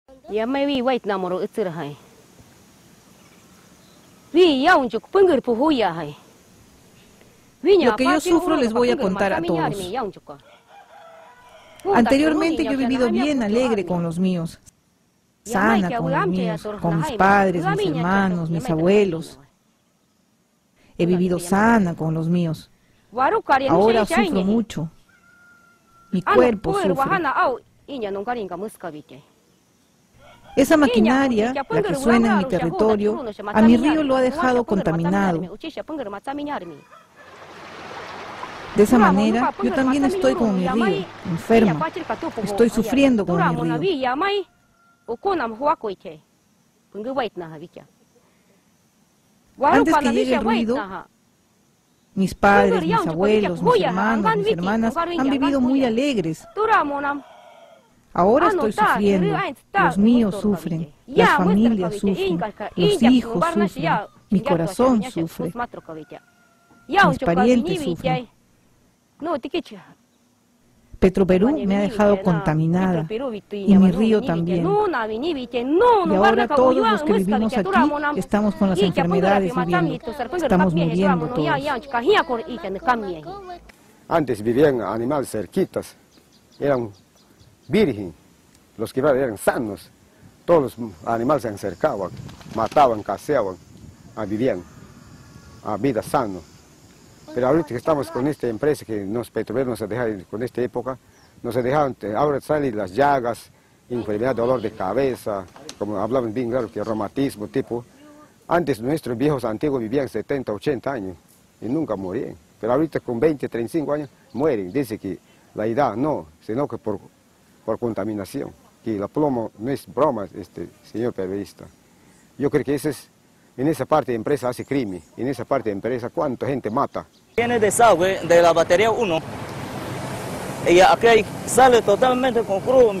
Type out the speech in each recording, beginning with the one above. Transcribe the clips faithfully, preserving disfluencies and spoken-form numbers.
Ya me vi white namoro itzir hai. Vi ya un chuk pengir puhuya hai. Lo que yo sufro les voy a contar a todos. Anteriormente yo he vivido bien alegre con los míos, sana con los míos, con mis padres, mis hermanos, mis abuelos. He vivido sana con los míos. Ahora sufro mucho. Mi cuerpo sufre. Esa maquinaria, la que suena en mi territorio, a mi río lo ha dejado contaminado. De esa manera, yo también estoy como mi río, enfermo. Estoy sufriendo como mi río. Antes que llegue el ruido, mis padres, mis abuelos, mis hermanos, mis hermanas han vivido muy alegres. Ahora estoy sufriendo, los míos sufren, las familias sufren, los hijos sufren, mi corazón sufre, mis parientes sufren. Petroperú me ha dejado contaminada y mi río también. Y ahora todos los que vivimos aquí estamos con las enfermedades viviendo, estamos muriendo todos. Antes vivían animales cerquitas, eran virgen, los que eran sanos, todos los animales se acercaban, mataban, caseaban, vivían a vida sana. Pero ahorita que estamos con esta empresa que nos Petroperú nos ha dejado con esta época, nos ha dejado, ahora salen las llagas, enfermedad, dolor de cabeza, como hablaban bien claro que reumatismo tipo. Antes nuestros viejos antiguos vivían setenta, ochenta años y nunca morían, pero ahorita con veinte, treinta y cinco años mueren. Dice que la edad no, sino que por por contaminación, que la plomo no es broma, este señor periodista. Yo creo que ese es, en esa parte de empresa hace crimen, en esa parte de empresa cuánta gente mata. Tiene desagüe de la batería uno, y aquí sale totalmente con crudo.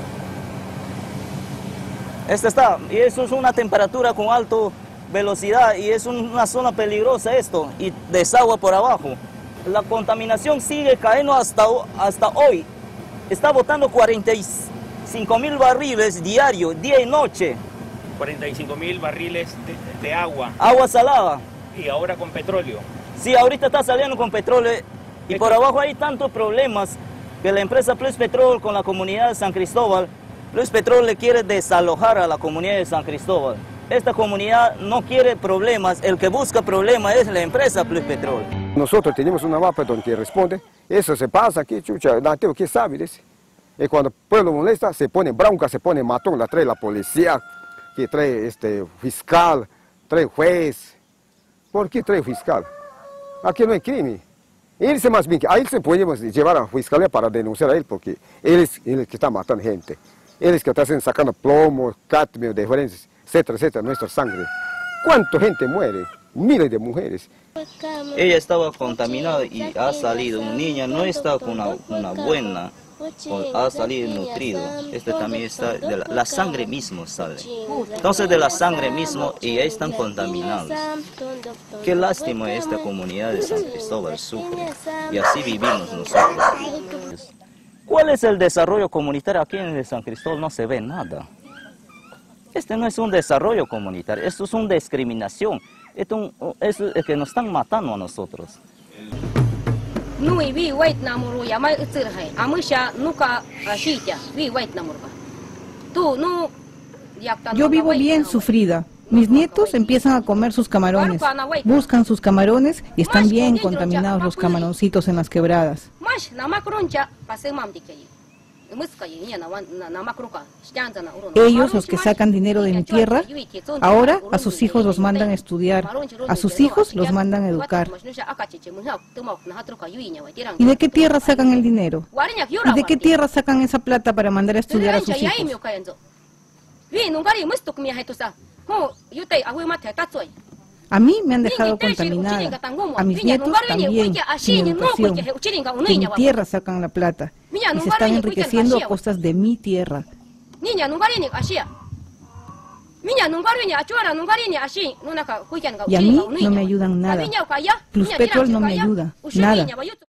Este está, y eso es una temperatura con alta velocidad, y es una zona peligrosa esto, y desagüe por abajo. La contaminación sigue cayendo hasta, hasta hoy. Está botando cuarenta y cinco mil barriles diarios, día y noche. cuarenta y cinco mil barriles de, de agua. Agua salada. Y ahora con petróleo. Sí, ahorita está saliendo con petróleo. Y por abajo hay tantos problemas que la empresa Plus Petrol con la comunidad de San Cristóbal, Plus Petrol le quiere desalojar a la comunidad de San Cristóbal. Esta comunidad no quiere problemas, el que busca problemas es la empresa Plus Petrol. Nosotros tenemos una mapa donde responde, eso se pasa aquí, chucha, nativo, ¿qué sabe? Dice. Y cuando el pueblo molesta, se pone bronca, se pone matón, la trae la policía, que trae este fiscal, trae juez. ¿Por qué trae fiscal? Aquí no hay crimen. Él se más bien, a él se podemos llevar a la fiscalía para denunciar a él, porque él es el que está matando gente. Él es que está sacando plomo, cadmio, diferencias, etcétera, etcétera, nuestra sangre. ¿Cuánta gente muere? Miles de mujeres. Ella estaba contaminada y ha salido, una niña no está con una, una buena, ha salido nutrido. Este también está, de la, la sangre mismo sale. Entonces de la sangre mismo y ya están contaminados. Qué lástima esta comunidad de San Cristóbal sufre y así vivimos nosotros. ¿Cuál es el desarrollo comunitario? Aquí en San Cristóbal no se ve nada. Este no es un desarrollo comunitario, esto es una discriminación. Esto es el que nos están matando a nosotros. Yo vivo bien sufrida. Mis nietos empiezan a comer sus camarones, buscan sus camarones y están bien contaminados los camaroncitos en las quebradas. Ellos, los que sacan dinero de mi tierra, ahora a sus hijos los mandan a estudiar, a sus hijos los mandan a educar. ¿Y de qué tierra sacan el dinero? ¿Y de qué tierra sacan esa plata para mandar a estudiar a sus hijos? A mí me han dejado contaminada, a mis nietos también, sin educación. De mi tierra sacan la plata y se están enriqueciendo a costas de mi tierra. Y a mí no me ayudan nada. Plus Petrol no me ayuda, nada.